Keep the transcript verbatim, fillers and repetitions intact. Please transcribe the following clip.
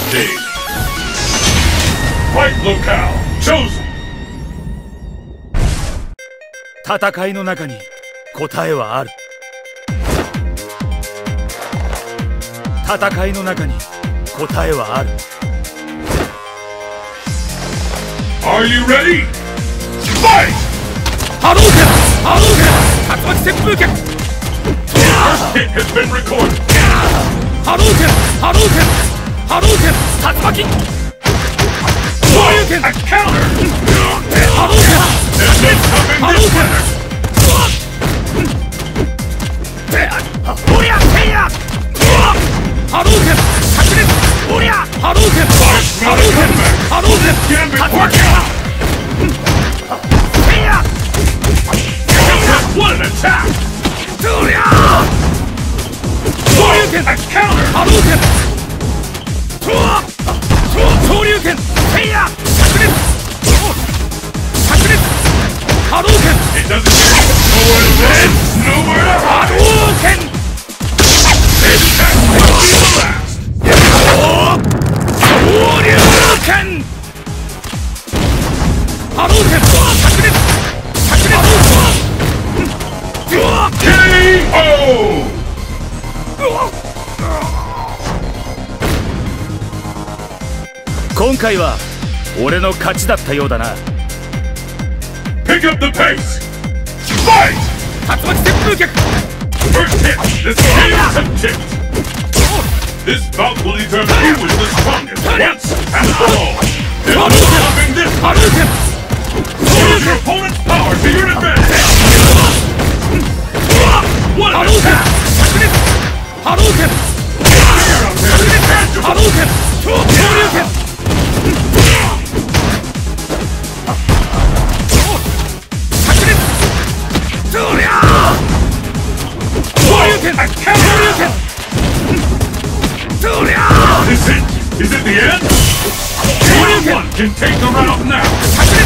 stage. Fight locale chosen. 戦いの中に答えはある。戦いの中に答えはある。 Are you ready? Fight! 波動拳波動拳竜巻旋風拳 First hit has been recorded. 波動拳波動拳波動拳竜巻 Whoa! A counter! 波動拳 There's no stopping 波動 this 拳 winner. おりゃせいや波動拳灼熱おりゃ波動拳波動拳波動拳 Can be 竜巻 quick. せいや Just one attack. おりゃ Whoa! A counter! 波動拳昇竜拳せいや灼熱灼熱波動拳 It doesn't matter. Nowhere to run. Nowhere to 波 hide. 動拳 This attack might be the last. 昇竜拳波動拳灼熱灼熱 K O. 今回は俺の勝ちだったようだな。 Pick up the pace. Fight! 竜巻旋風脚 First hit. The scales have tipped. This bout will determine who is the strongest once and for all. There's no stopping this. 波動拳 Use your opponent's power to your advantage. What 波 an 動拳 attack! 灼熱波動拳 Fear up there is 波 tangible. 動拳昇竜拳 A counter! Is it? Is it the end? Anyone can take the round now.